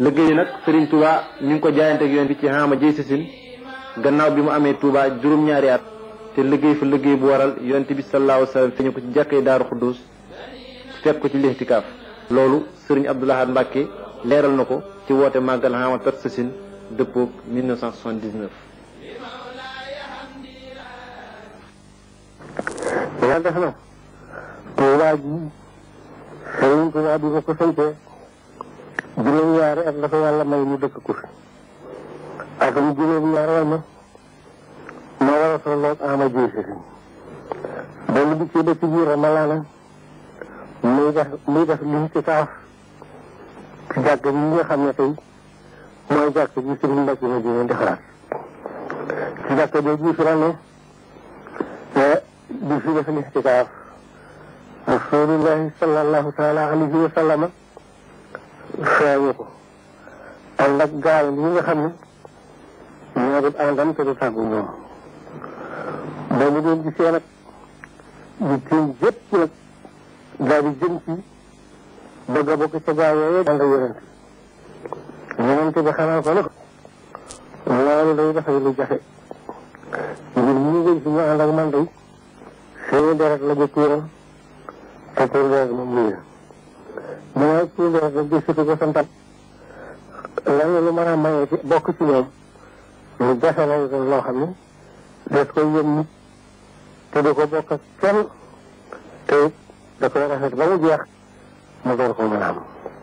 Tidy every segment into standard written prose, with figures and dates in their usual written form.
liggéey nag Serigne Touba ñu ngi ko jaayante ak yoon bi ci xaama jëy sasin gannaaw bi mu amee Touba juróom-ñaari at te liggéey fa liggéey bu waral yonent bi sallallahu alayhi wa sallam feeñu ko ci jàkkee Daaru Xuddus fekk ko ci lixtikaaf loolu Serigne Abdou Lahad Mbacké leeral na ko ci woote màggal xaama tat sasin dëppoog 1979. yaa def na Touba ji Serigne Touba bi nga ko sañtee juróom-ñaari at la ko yàlla may mu dëkk ko fi ak mu juróom-ñaari ma moo war a tolloog ama jëy sasin benn bi ci dëkk biir Ramalana muy def lixtikaaf ci jàkk bi nga xam ne tey mooy jàkk ji Serigne Mbacké ma jëne di xalaat ci jàkk boo ji fi la ne di fi def lixtikaaf Rasulullahi sallallahu taala alayhi wa sallama feeñu ko ànd ak gaal yi nga xam ne ñoo dul àndam te du tàggu ñoom ba mu doon gisee nag di tiim jëpp nag daal di jëm ci bëgg a bokk ca gaa yooyu ànd ak yonent bi xanaa ko nag loolu day dafay lu jafe ngir ñu ngi si ñu ànd ak man day seeni deret la jëkkiiram te pour deret moom lii la mooy pour deret la gisutu ko santat lan lu mën a maye ci bokk ci ñoom lu jafe lay doon loo xam ne des koy yëm nit te du ko bokk ak kenn te da koy rafet ba mu jeex mu door ko mën a am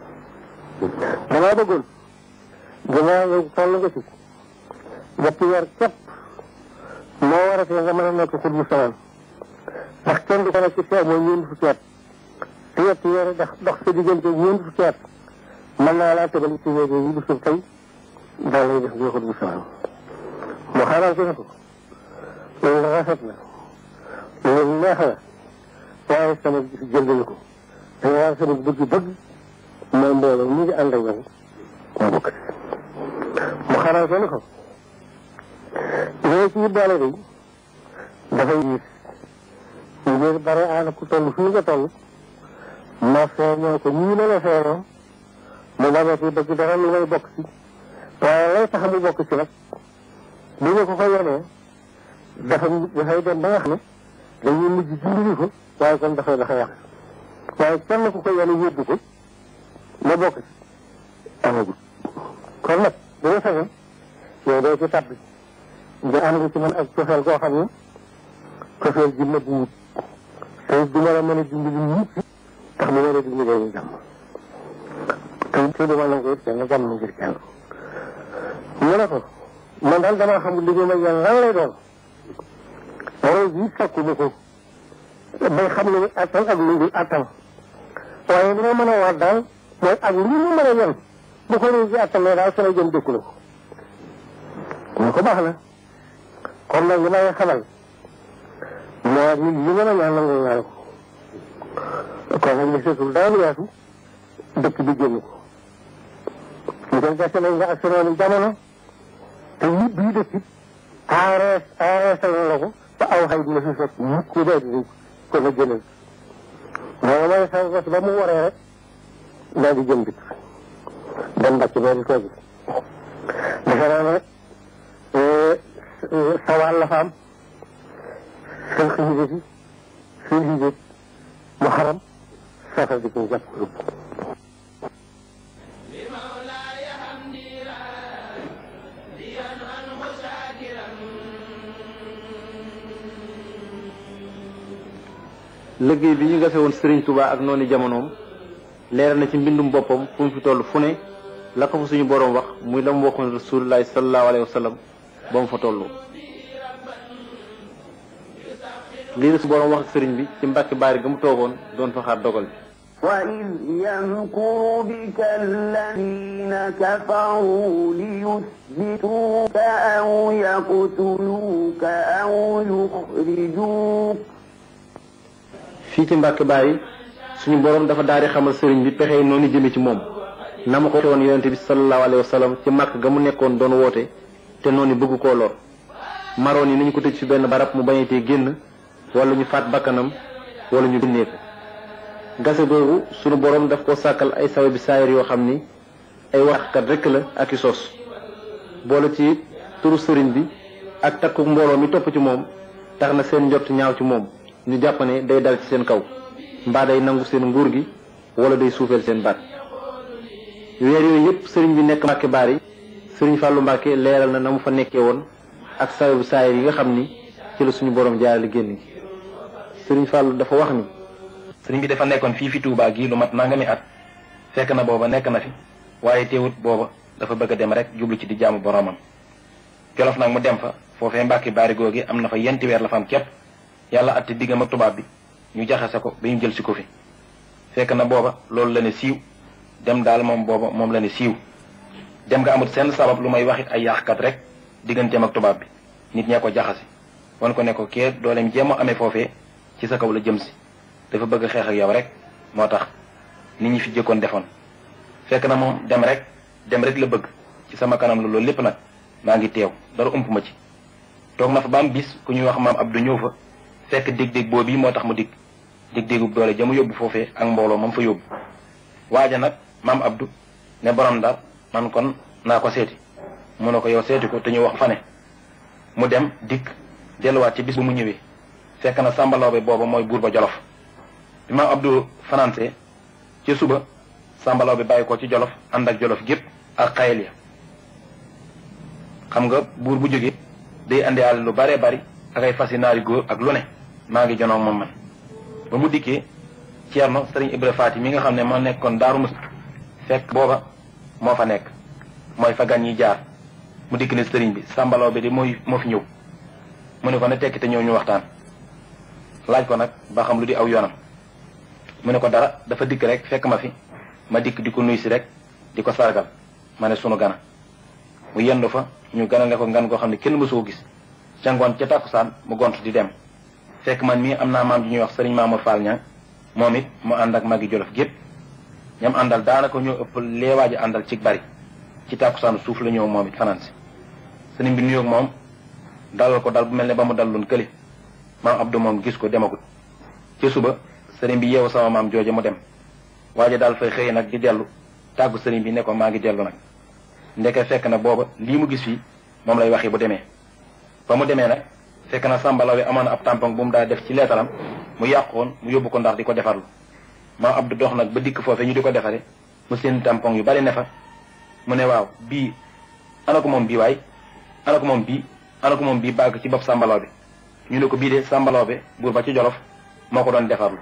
damaa bëggoon gannaaw yow toll nga ci ñetti weer képp moo waratee nga mën a nekk xut bu samaan ndax kenn du ko nekk ci seet mooy ñeent fukki at te ñetti weer dox sa diggante ñeent fukki at mën naa laa tëbal ci wéeg yi bu suuf tey daal lay def ngay xut bu samaan mu xaaral ko ne ko loolu rafet na loolu neex na waaye sama gis jëndal ko te waaye sama bëgg-bëgg mooy mbooloo mu ngi ànd ak yow moo bokk mu xaaral ko ne ko loolu ci boole day dafay yiis ngir bare aana ku toll fii nga toll ma feeñoo ko ñii ma la feeñoo mu bañ a ci bëgg dara lu may bokk ci waaye lay tax mu bokk ci nag bu ñu ko ko yonee dafay dem ba nga xam ne dañuy mujj dimbali ko waaye kon dafay yàq waaye kenn ku ko yone yóbbu ko ma bokk ci amagul kon nag bu ma sañoon yow doo ci tàbbi nga am ci man ak cofeel koo xam ne cofeel ji nëbb wut te du ma la mën a dimbali mukk tax mu war a dimbali dañuy jàmm te du ma nangu it kenn jàmm ngir kenn mu ne ko man daal damaa xamul liggéey ma yàlla lan lay doon roy bi sakku ma ko bay xam ne attan ak lu dul attan waaye li ma mën a waat daal mooy ak li mu mën a yen bu ko roy bi attan ne daal sama jëm dëkku la ko mu ko baax na kon nag li may xamal moo di li nga ma ñaan nangul naa ko kon nag li seetul daal yaatu dëkk bi génn ko ñu koy gàcce nañ nga ak senooni jamono te nit bii dëkk aareesal la ko te aw xay dina fi fekk mukk ku dee di ko na génnal loolu mooy sa bos ba mu waree rek daal di jëm dikk dem mbàcc boo di toogi defe naa ne sa wàll la fa am seen xiijat yi seen xiijat mu xaram safar di ko jàpp yóbbu liggéey bi ñu gafe woon Serigne Touba ak noonu jamonoom leeral na ci mbindum boppam fu mu fi toll fu ne la ko fa suñu boroom wax muy la mu waxoon Rasulullahi sallallahu alayhi wa sallam ba mu fa toll. lii la su boroom wax ak Serigne bi ci Mbàkke Baari ga mu toogoon doon fa xaar dogal bi. وإذ يمكر بك الذين كفروا ليثبتوك أو يقتلوك أو يخرجوك. fii ci Mbàkke Baari suñu boroom dafa daal di xamal Serigne bi pexe noonu jëme ci moom na ma ko woon yonente bi sallallahu alayhi wa sallam ci màkk ga mu nekkoon doon woote te noonu bëgg koo lor maroon yi nañu ko tëj fi benn barab mu bañetee génn wala ñu faat bakkanam wala ñu génnee ko. gase googu sunu borom daf ko sàkkal ay sababi saayir yoo xam ni ay waxkat rek la ak i sos boole ci turu sëriñ bi ak takku mbooloo mi topp ci moom tax na seen njott ñaaw ci moom ñu jàpp ne day dal ci seen kaw mbaa day nangu seen nguur gi wala day suufeel seen baat. weer yooyu yëpp sëriñ bi nekk Mbàkke Baari sëriñ Fàllu Mbàkke leeral na mu fa nekkee woon ak sababu saayir yi nga xam ni ci la suñu borom jaarale génn gi. sëriñ Fàllu dafa wax ni sëriñ bi dafa nekkoon fii fi Touba gii lu mat nangami at fekk na booba nekk na fi waaye teewut booba dafa bëgg a dem rek jublu ci di jaamu boromam. Jolof nag mu dem fa foofee Mbàkke Baari googi am na fa yenti weer la fa am képp yàlla atti diggam ak tubaab bi ñu jaxase ko ba ñu jël si ko fi fekk na booba loolu la ne siiw dem daal moom booba moom la ne siiw dem nga amut seen sabab lu may waxit ay yàqkat rek digganteem ak tubaab bi nit ñee ko jaxase wan ko ne ko kee dooleem jéem a amee foofee ci sa kaw la jëm si dafa bëgg a xeex ak yow rek moo tax nit ñi fi jëkkoon defoon fekk na moom dem rek la bëgg ci sama kanam la loolu lépp nag maa ngi teew dara ump ma ci toog na fa ba am bis ku ñuy wax maam Abdou ñëw fa fekk dég-dég boobu moo tax mu dig dég-dégub doole ja mu yóbbu foofee ak mbooloo moom fa yóbbu waaja nag maam Abdou ne borom Ndar man kon naa ko seeti mu ne ko yow seeti ko te ñu wax fa ne mu dem dikk delluwaat ci bis bu mu ñëwee fekk na Samba Lawbe booba mooy buur ba Jolof bi maam Abdou fanaanse ci suba Samba Lawbe bàyyi ko ci Jolof ànd ak Jolof gépp ak xayel ya xam nga buur bu jógee day andi àll lu baree bari ak ay fas yi naari góor ak lu ne maa ngi jonoog moom man ba mu dikkee Ceerno Sëriñ Ibra Faati mi nga xam ne moo nekkoon Daaru Musti fekk booba moo fa nekk mooy fa gan yi jaar mu dikk ne sëriñ bi Samba Lawbe di moo fi ñëw mu ne ko ne tekki te ñëw ñu waxtaan laaj ko nag ba xam lu di aw yoonam mu ne ko dara dafa dikk rek fekk ma fi ma dikk di ko nuy si rek di ko sargal ma ne sunu gana mu yendu fa ñu ganale ko ngan goo xam ne kenn mësu ko gis ca ngoon ca tàkkusaan mu gont di dem fekk man mii am naa maam ji ñuy wax sëriñ Mamour Fall ña moom it mu ànd ak magi Jolof gépp ñam àndal daanaka ñoo ëpp leewaaji àndal ci bari ci tàkkusaanu suuf la ñëw moom it fanaan si sëriñ bi nuyoog moom dalal ko dal bu mel ne ba mu daloon kële maam Abdou moom gis ko demagut ci suba sëriñ bi yeewu sama maam jooje mu dem waaja daal fay xëy nag di dellu tàggu sëriñ bi ne ko maa ngi dellu nag ndeke fekk na booba lii mu gis fii moom lay waxi bu demee ba mu demee nag fekk na Samba Lawbe amoon na ab tampon bu mu daa def ci leetaram mu yàqoon mu yóbbu ko ndax di ko defarlu maam Abdou dox nag ba dikk foofee ñu di ko defare mu seen tampon yu bari ne fa mu ne waaw bii ana ko moom bii waay ana ko moom bii ana ko moom bii bàgg ci bopp Samba Lawbe ñu ne ko bii de Samba Lawbe buur ba ci Jolof moo ko doon defarlu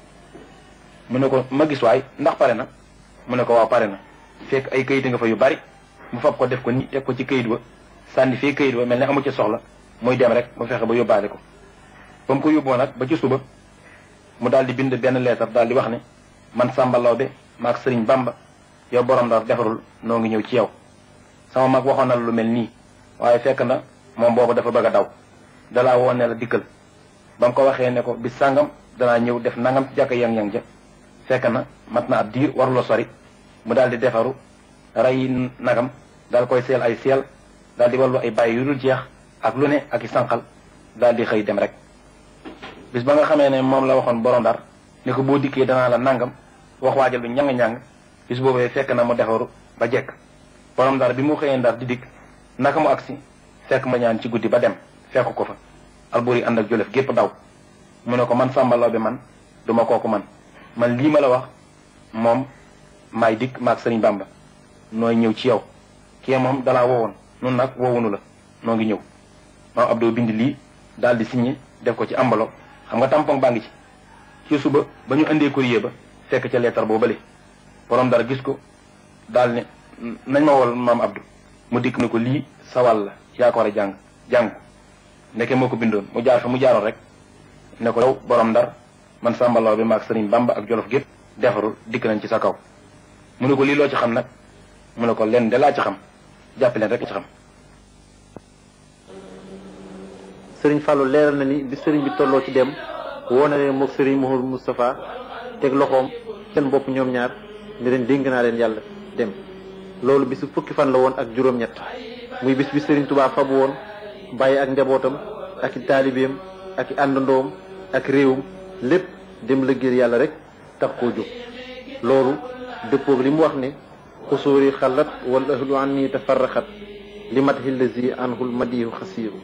mu ne ko ma gis waay ndax pare na mu ne ko waaw pare na fekk ay kayit nga fa yu bari mu fab ko def ko ni teg ko ci kayit wa sànni fee kayit wa mel ne amu ci soxla muy dem rek mu fexe ba yóbbaale ko ba mu ko yóbboo nag ba ci suba mu daal di bind benn leetar daal di wax ne man Samba Lawbe maag Sëriñ Bamba yow borom Ndar defarul noo ngi ñëw ci yow sama mag waxoon na lu mel nii waaye fekk na moom boobu dafa bëgg a daw dalaa woon ne la dikkal ba mu ko waxee ne ko bis sàngam danaa ñëw def nangam ci jàkka yang-yang ja fekk na mat na ab diir warula sori mu daal di defaru rey nagam daal koy seel ay seel daal di wallu ay bàyyi yu dul jeex ak lu ne ak i sànqal daal di xëy dem rek bis ba nga xamee ne moom la waxoon borom Ndar ne ko boo dikkee danaa la nangam wax waajal lu ñang-ñang bis boobee fekk na mu defaru ba jekk borom Ndar bi mu xëyee Ndar di dikk naka mu agsi fekk ma ñaan ci guddi ba dem fekk ko fa Alburi ànd ak Jolof gépp daw mu ne ko man Samba Lawbe man duma kooku man lii ma la wax moom maay dikk maag Sëriñ Bamba nooy ñëw ci yow kii moom dalaa woowoon nun nag woowunu la noo ngi ñëw maam Abdou bind lii daal di signé def ko ci enveloppe xam nga tampon baa ngi ci suba ba ñu indee courrier ba fekk ca leetar boo bële borom Ndar gis ko daal ne nañ ma wol maam Abdou mu dikk ne ko lii sawal la yaa ko war a jàng ko ndeke moo ko bindoon mu jaar fa mu jaaroon rek ne ko yow borom Ndar man Samba Lawbe maag Sëriñ Bamba ak Jolof gépp defarul dikk nañ ci sa kaw mu ne ko lii loo ci xam nag mu ne ko leen de laa ci xam jàpp leen rek ci xam. sëriñ Fallou leeral na ni bi sëriñ bi tolloo ci dem woo na leen moog sëriñ Mouhamadou Moustapha teg loxoom seen bopp ñoom ñaar ne leen dénk naa leen yàlla dem loolu bisu fukki fan la woon ak juróom-ñett muy bis bi sëriñ Touba fabu woon bàyyi ak njabootam ak i taalibeem ak i àndandoom ak réewum lépp dem liggéeyal yàlla rek tax koo jóg loolu dëppoog li mu wax ne xusuuri xalat wal ahlu anni tafarraxat li matxi lazi anhul madihu xasiiru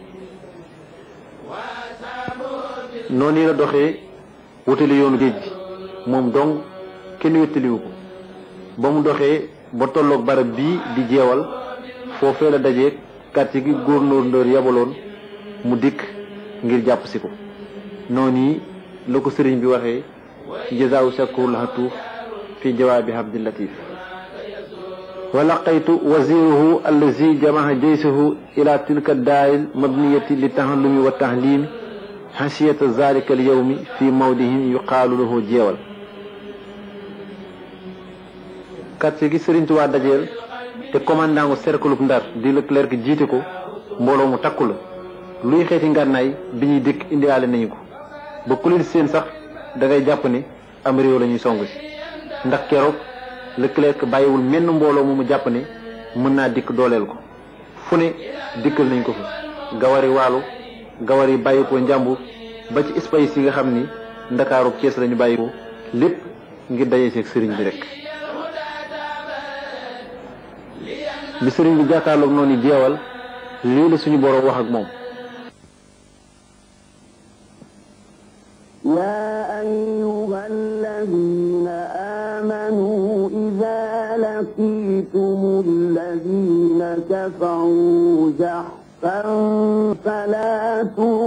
noonu la doxee wutali yoonu géej gi moom dong kenn wéttaliwu ko ba mu doxee ba tolloog barab bii di jeewal foofee la dajee quartier gi gouverneur yabaloon mu dikk ngir jàpp si ko noonu yi la ko sëriñ bi waxee jazaawu shakur lahatuuf fi jawaabi Abdil Latif wa laqaytu waziruhu allazi jamaha jaysahu ila tilka daaril mabniyati li tahallumi wa tahlimi xasiyata zalika al yawmi fi mawdihin yuqaalu lahu jeewal quartier gi Sëriñ Tuubaa dajeel te commandant gu cercle Ndar di Leclerc jiite ko mbooloo mu takku la luy xeeti ngànnaay bi ñuy dikk indiwaale nañu ko ba ku leen seen sax da ngay jàpp ne am réew la ñuy song si ndax keroog Leclerc bàyyiwul menn mbooloo mu jàpp ne mën naa dikk dooleel ko fu ne dikkal nañ ko fa gawari waalu gawari bàyyi ko njàmbur ba ci espace yi nga xam ni ndakaaru Cees lañu bàyyi ko lépp ngir daje seeg sëriñ bi rek bi sëriñ bi jàkkaarloog noonu jeewal lii la suñu boroom wax ak moom يا أيها الذين آمنوا إذا لقيتم الذين كفروا زحفا فلا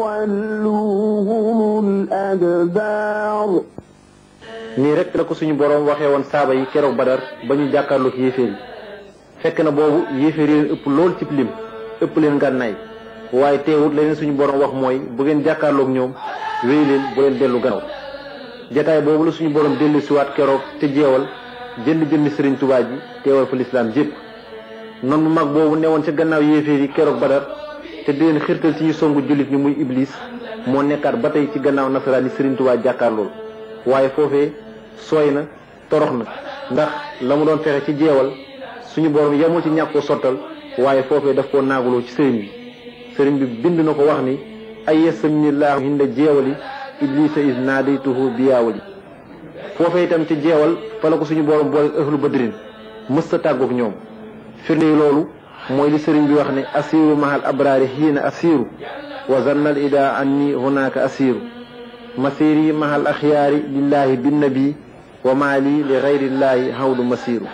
تولوهم الأدبار nii rek la ko suñu boroom waxee woon saaba yi keroog Badar ba ñu jàkkaarloog yéeféer yi fekk na boobu yéeféer yi leen ëpp lool ci lim ëpp leen ngànnaay waaye teewut leneen suñu boroom wax mooy bu ngeen jàkkaarloog ñoom wéy leen bu leen dellu gannaaw jataay boobu la suñu borom dellu siwaat keroog te jeewal jënd jëmmi Sëriñ Tuubaa ji teewal fa lislaam jépp noonu bu mag boobu newoon ca gannaaw yéeféer yi keroog Badar te di leen xirtal ci ñu songu jullit ñi muy Iblis moo nekkaat ba tey ci gannaaw nasaraan yi Sëriñ Tuubaa jàkkaarlool waaye foofee sooy na torox na ndax la mu doon fexe ci jeewal suñu borom yemul ci ñàkk koo sottal waaye foofee daf koo naaguloo ci sëriñ bi bind na ko wax ni ay yasamnillahu hinda jeewali iblisa is naadaytuhu biyaawali foofee itam ci jeewal fa la ko suñu borom boole ahlu badrin mës ta tàggoog ñoom firnde yi loolu mooy li sëriñ bi wax ne asiru mahal abraari xiina asiru wa zannal ida anni hunaka asiru masiri mahal axyaari lillahi binnabi wa maali li gayrillaahi hawdu masiru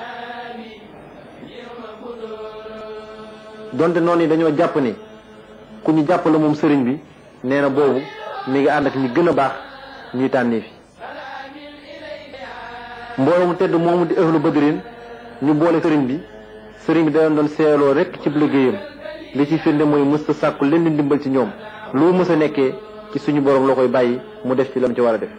donte noonu dañoo jàpp ne ku ñu jàpp la moom sëriñ bi nee na boobu mi ngi ànd ak ñi gën a baax ñuy tànnee fi mbooloo mu tedd moomu di ahlu badrin ñu boole sëriñ bi da doon seeloo rek ci liggéeyam li ci firnde mooy mësta sàkku leen di ndimbal ci ñoom lu mës a nekkee ci suñu borom la koy bàyyi mu def ci lam ci war a def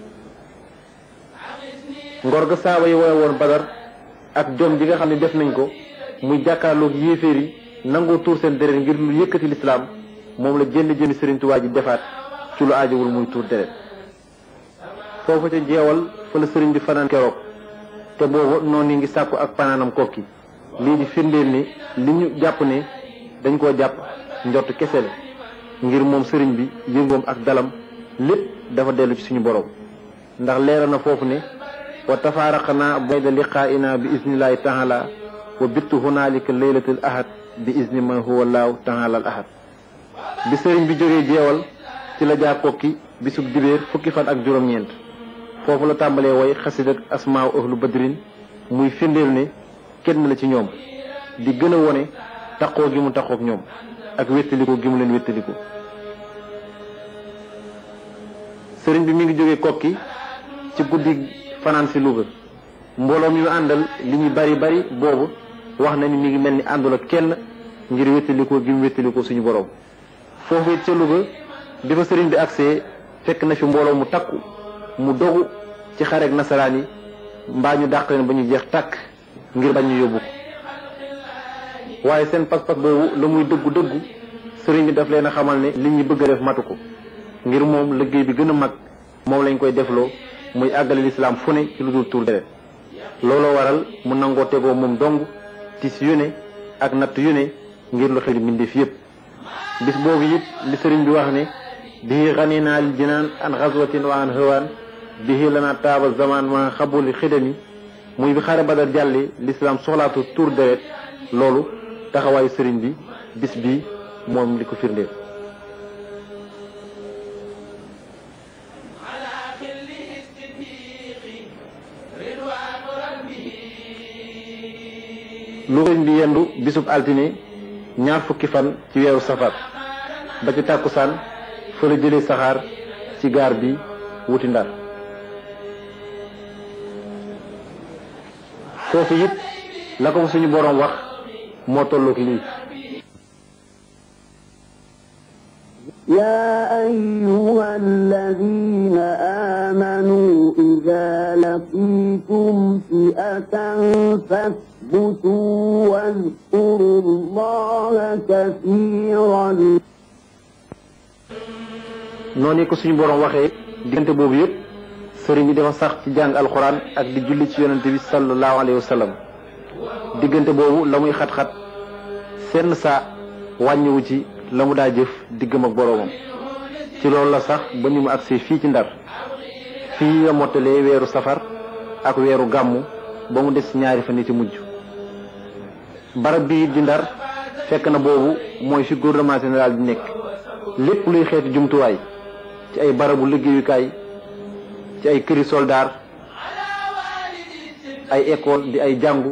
ngor ga saaba yi woye woon Badar ak jom ji nga xam ne def nañ ko muy jàkkaarloog yéeféer yi nangoo tuur seen deret ngir lu yëkkati lislaam moom la jënd Sëriñ Tuubaa ji defaat ci lu aajowul muy tuur deret foofu ca jeewal fa la sëriñ bi fanaan keroog te boobu noonu ngi sàkku ak fanaanam kokki lii di firndeel ni li ñu jàpp ne dañ koo jàpp njort kese la ngir moom sëriñ bi yëngoom ak dalam lépp dafa dellu ci suñu borom ndax leeral na foofu ne wa tafaaraqnaa bayda liqaa'inaa bi iznillahi taala wa bittu hunaalika laylatul ahad bi izni man huwa laahu taala al ahad bi sëriñ bi jógee jeewal ci la jaar kokki bisub dibéer fukki fan ak juróom-ñeent foofu la tàmbalee woy xasid ak asmaaw ahlu badrin muy firndeel ne kenn la ci ñoom di gën a wone taqoo gi mu taqook ñoom ak wéttaliko gi mu leen wéttaliko sëriñ bi mi ngi jógee kokki ci guddi fanaan si Louga mbooloo mi mu àndal li ñu bari bari boobu wax na ni mi ngi mel ni àndul ak kenn ngir wéttalikoo gi mu wéttalikoo suñu borom foofu it ca Louga bi fa sëriñ bi agsee fekk na fi mbooloo mu takku mu dogu ci xareeg nasaraan yi mbaa ñu dàq leen ba ñu jeex tàkk ngir bañ ñu yóbbu ko waaye seen pas-pas boobu la muy dëggu sëriñ bi daf leen a xamal ne li ñu bëgg a def matu ko ngir moom liggéey bi gën a mag moom lañ koy defloo muy àggale lislaam fu ne ci lu dul tuur deret looloo waral mu nangoo tegoo moom dong tis yu ne ak natt yu ne ngir lu xel mbindeef yépp bis boobu it li sëriñ bi wax ne bihi xaninaa lil jinaan an xaswatin wa an hawaan bihi lana taaba zaman ma xabuli xidami muy bi xare Badar jàlli l'islam soxlaatu tuur deret loolu taxawaayu sëriñ bi bis bi moom li ko firndeel. lu sëriñ bi yendu bisub altine ñaar fukki fan ci weeru safar ba ci tàkkusaan fa la jëlee saxaar ci gaar bi wuti Ndar foofu it la ko suñu boroom wax moo tollook lii يا أيها الذين آمنوا إذا لقيتم فئة فاثبتوا واذكروا الله كثيرا. noonu ko suñu boroom waxee diggante boobu yëpp sëriñ bi dafa sax ci jàng alxuraan ak di julli ci yonente bi sallallahu alayhi wa sallam diggante boobu la muy xat-xat senn saa wàññiwu ci la mu daa jëf diggam ak boroomam ci loolu la sax ba ni mu agsee fii ci Ndar fii la mottalee weeru safar ak weeru gàmmu ba mu des ñaari fan ci mujj barab bii di Ndar fekk na boobu mooy fi gouvernement général bi nekk lépp luy xeeti jumtuwaay ci ay barabu liggéeyukaay ci ay këri soldaar ay école di ay jàngu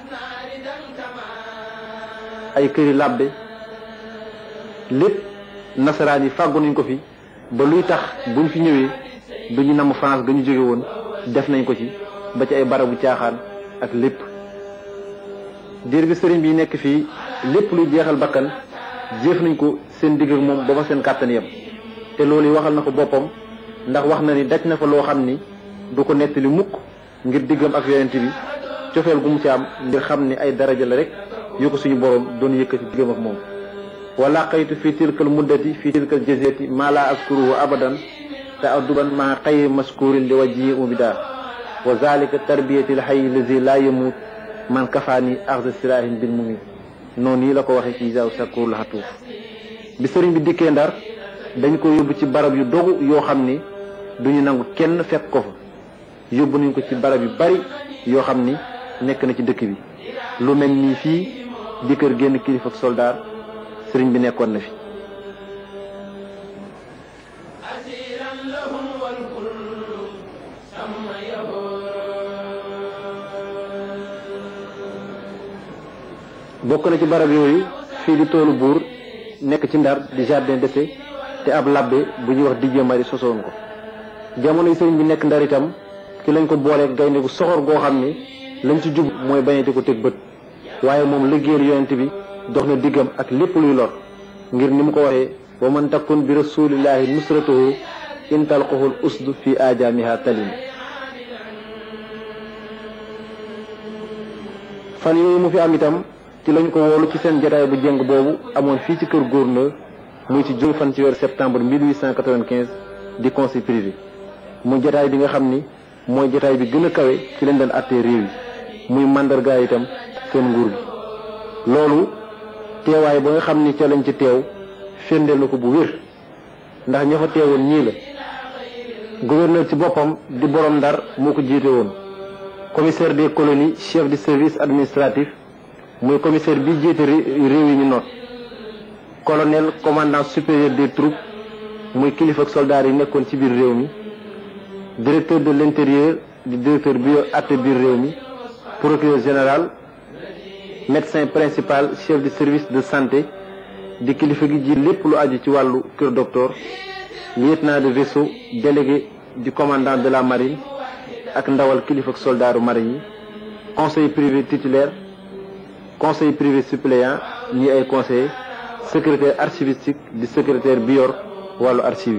ay këri làbbe lépp nasaraan yi fàggu nañ ko fi ba luy tax buñ fi ñëwee duñu namm France ga ñu jóge woon def nañ ko ci ba ci ay barabu caaxaan ak lépp diir bi sëriñ bi nekk fii lépp luy jeexal bakkan jëf nañ ko seen digg ak moom ba fa seen kàttan yam te loolu yi waxal na ko boppam ndax wax na ni daj na fa loo xam ni du ko nettali mukk ngir diggam ak yonent bi cofeel gu mu ci am ngir xam ni ay daraja la rek yu ko suñu boroom doon yëkkati diggam ak moom wala xaytu fi tilkal muddati fi tilkal jaziyati ma la askuruhu abadan te adduban ma xayri maskurin li wajhi ubida wa zalika tarbiyati l hayy lazi la yamut man kafaani axza sirahin bil mumit noonu yi la ko waxee ci isaw sakur la xatuuf bi sëriñ bi dikkee Ndar dañ ko yóbbu ci barab yu dogu yoo xam ni duñu nangu kenn fekk ko fa yóbbu nañ ko ci barab yu bari yoo xam ni nekk na ci dëkk bi lu mel nii fii di kër génn kilifa ak soldaar sëriñ bi nekkoon na fi bokk na ci barab yooyu fii di toolu buur nekk ci Ndar di jardin d'essai te ab labbe bu ñuy wax Didier Marie sosoon ko jamono yi sëriñ bi nekk Ndar itam ci lañ ko boolee gaynde gu soxor goo xam ni lañ ci jub mooy bañati ko teg bët waaye moom liggéeyal yonent bi dox na diggam ak lépp luy lor ngir ni mu ko waxee wa man takun bi rasulillahi nusratuhu in talqahul usdu fi ajamiha talim fan yooyu mu fi am itam ci lañ ko woolu ci seen jotaay bu jeng boobu amoon fii ci kër gouverneur muy ci juróom fan ci weeru septembre 1895 di conseil privé muy jotaay bi nga xam ni mooy jotaay bi gën a kawe ci lañ doon attee réew yi muy mandargaay itam seen nguur gi loolu teewaay ba nga xam ni ca lañ ci teew firndeel na ko bu wér ndax ña fa teewoon ñii la gouverneur ci boppam di borom Ndar moo ko jiite woon commissaire des colonies chef du service administratif muy commissaire bi jiite réew yi ñu noot colonel commandant supérieur des troupes muy kilifa ak soldat yi nekkoon ci biir réew mi directeur de l'intérieur di directeur bi atte biir réew mi procureur général médecin principal chef du service de santé di kilifa gi ji lépp lu aju ci wàllu kër docteur lieutenant de vaisseau délégué du commandant de la marine ak ndawal kilifa ak soldaaru marine yi conseil privé titulaire conseil privé suppléant ñi ay conseiller secrétaire archivistique di secrétaire bi yor wàllu archive yi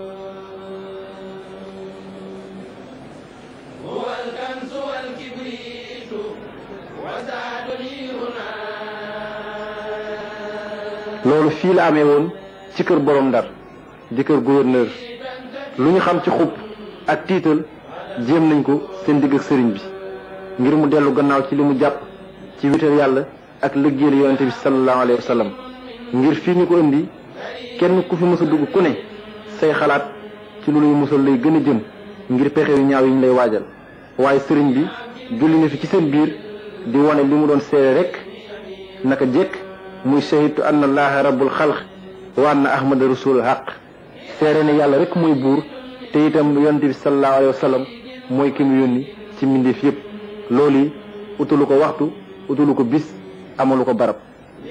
loolu fii la amee woon ci kër borom Ndar di kër gouverneur lu ñu xam ci xub ak tiital jéem nañ ko seen digg ak sëriñ bi ngir mu dellu gannaaw ci li mu jàpp ci wéetal yàlla ak liggéeyal yonente bi sallallahu alayhi wa sallam ngir fii ñu ko indi kenn ku fi mës a dugg ku ne say xalaat ci lu lay musal lay gën a jëm ngir pexe yu ñaaw yi ñu lay waajal waaye sëriñ bi julli na fi ci seen biir di wane li mu doon seere rek naka jekk muy shahidtu anna allaha rabbul xalq wa anna ahmada rasulul haq seere ne yàlla rek mooy buur te itam yonent bi sallallahu alayhi wa sallam mooy ki mu yónni ci mbindeef yépp loolu yi utalu ko waxtu utalu ko bis amalu ko barab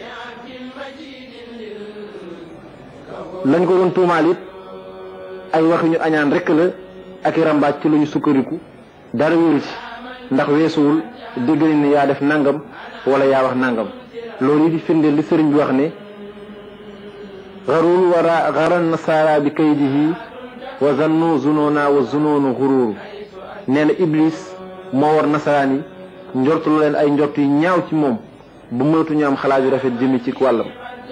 lañ ko doon tuumaal it ay wax ñu añaan rek la ak i rambaaj ci lu ñu sukkandiku dara wéru ci ndax weesuwul dégg nañ ne yaa def nangam wala yaa wax nangam loolu yi di firndeel li sëriñ bi wax ne xarul wara xaran nasaara bi kaydihi wa zannu zununa wa zununu xururu nee na iblis moo war nasaraan yi njortu leen ay njort yi ñaaw ci moom bu mënatuñu am xalaat yu rafet jëmi ci wàllam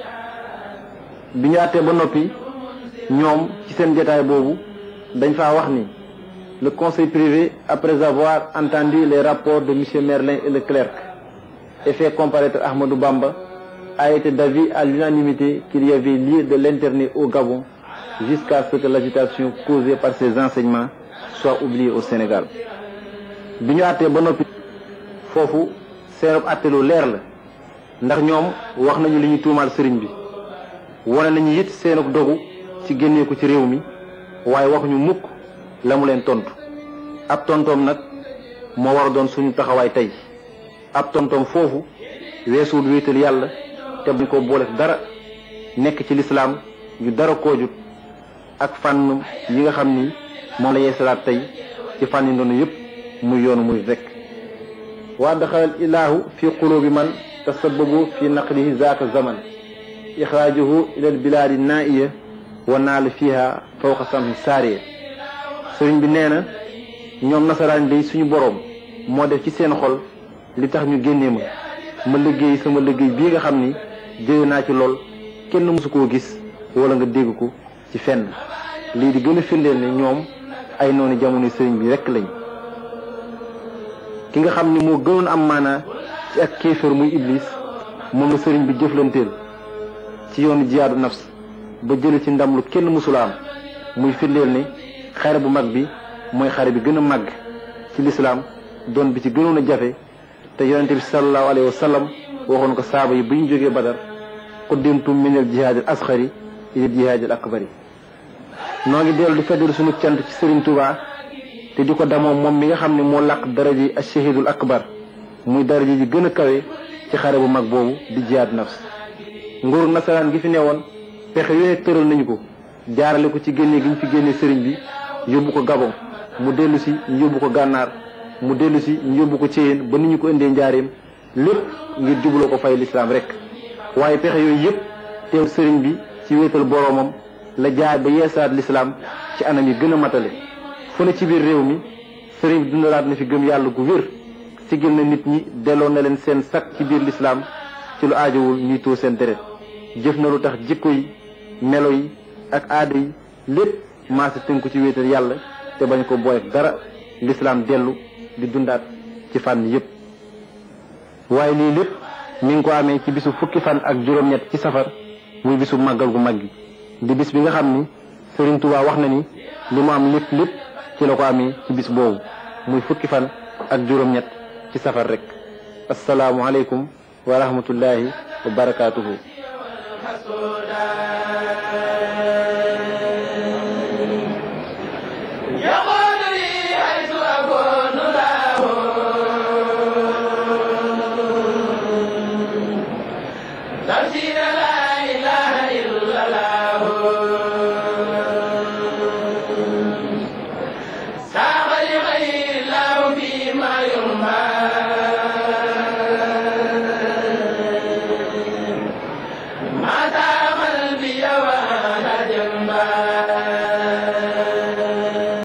bi ñu àttee ba noppi ñoom ci seen jotaay boobu dañ faa wax ni le conseil privé après avoir entendu les rapports de monsieur Merlin et le clerc et fait comparaître Ahmadou Bamba a été d'avis à l'unanimité qu'il y avait lieu de l'interner au Gabon jusqu'à ce que l'agitation causée par ses enseignements soit oubliée au Sénégal bi ñu àttee ba noppi foofu seenub àtte lu leer la ndax ñoom wax nañu li ñu tuumaal sëriñ bi wane nañu it seenub dogu ci génnee ko ci réew mi waaye waxuñu mukk la mu leen tontu ab tontoom nag moo war a doon suñu taxawaay tey ab tontoom foofu weesuwul wéetal yàlla te buñ ko boole dara nekk ci lislaam ñu dara koojut ak fànn yi nga xam ni moom la yeesalaat tey ci fànn yi ndoonu yépp muy yoonu muy rek waa daxalal ilaahu fi qulubi man tasabbabu fi naqlihi zaaka zaman ixraajuhu ilal bilaadi naiya wa naal fiha fawqa samhi saariya sëriñ bi nee na ñoom nasaraan day suñu boroom moo def ci seen xol li tax ñu génnee ma liggéey sama liggéey bii nga xam ni jëlee naa ci lool kenn mësu koo gis wala nga dégg ko ci fenn lii di gën a firndeel ne ñoom ay noonu jamono sëriñ bi rekk lañ ki nga xam ni moo gënoon am maanaa ci ak kéefër muy iblis moom la sëriñ bi jëflanteel ci yoonu jihaadu nafs ba jële ci ndam lu kenn mësula am muy firndeel ne xare bu mag bi mooy xare bi gën a màgg ci lislaam doon bi ci gënoon a jafe te yonente bi sallallahu alayhi wa sallam waxoon ko saaba yi bu ñu jógee badar quddimtum minal jihaadil asxari ila jihaadil akbari noo ngi dellu di feddal suñu cant ci Serigne Touba te di ko damoo moom mi nga xam ne moo làq daraji ashahidul akbar muy daraji ji gën a kawe ci xare bu mag boobu di jihaad nafs nguur nasaraan gi fi newoon pexe yooyu tëral nañu ko jaarale ko ci génne gi ñu fi génne sëriñ bi yóbbu ko Gabon mu dellu si ñu yóbbu ko gànnaar mu dellu si ñu yóbbu ko Ceyeen ba ni ñu ko indee njaareem lépp ngir jubloo ko fay lislaam rek waaye pexe yooyu yëpp teew sëriñ bi ci wéetal boroomam la jaar ba yeesaat lislaam ci anam yi gën a matale fu ne ci biir réew mi sëriñ bi dundalaat na fi gëm yàlla gu wér sigil na nit ñi delloo na leen seen sakk ci biir lislaam ci lu aajowul ñuy tuur seen deret jëf na lu tax jikko yi melo yi ak aada yi lépp maasa tënku ci wéetal yàlla te bañ ko boole dara lislaam dellu di dundaat ci fànn yépp waaye lii lépp mi ngi ko amee ci bisu fukki fan ak juróom-ñett ci safar muy bisu màggal gu mag gi di bis bi nga xam ni Sëriñ Tuubaa wax na ni li mu am lépp ci la ko amee ci bis boobu muy fukki fan ak juróom-ñett ci safar rek assalaamu aleykum wa rahmatullahi wa barakaatuhu